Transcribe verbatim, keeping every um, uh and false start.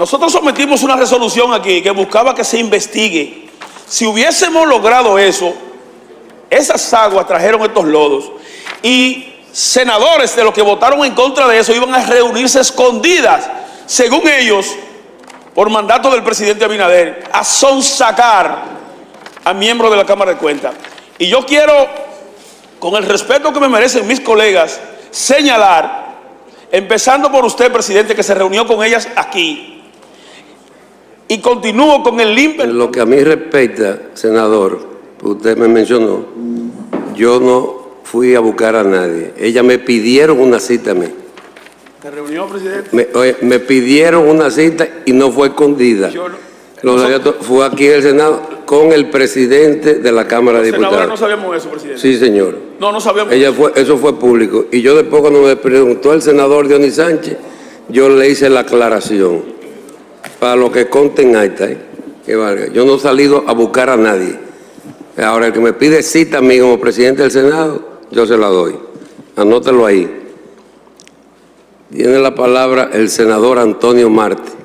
Nosotros sometimos una resolución aquí que buscaba que se investigue. Si hubiésemos logrado eso, esas aguas trajeron estos lodos y senadores de los que votaron en contra de eso iban a reunirse escondidas, según ellos, por mandato del presidente Abinader, a sonsacar a miembros de la Cámara de Cuentas. Y yo quiero, con el respeto que me merecen mis colegas, señalar, empezando por usted, presidente, que se reunió con ellas aquí, y continúo con el limpio. En lo que a mí respecta, senador, usted me mencionó, yo no fui a buscar a nadie. Ellas me pidieron una cita a mí. ¿Se reunió, presidente? Me, oye, me pidieron una cita y no fue escondida. Yo no, Los nosotros, fue aquí en el Senado con el presidente de la Cámara de Diputados. Senadores, no sabíamos eso, presidente. Sí, señor. No, no sabíamos. Ella fue, eso fue público. Y yo después, cuando me preguntó el senador Dionis Sánchez, yo le hice la aclaración. Para lo que conte en acta, ¿eh? Que valga. Yo no he salido a buscar a nadie. Ahora, el que me pide cita a mí como presidente del Senado, yo se la doy. Anótelo ahí. Tiene la palabra el senador Antonio Marte.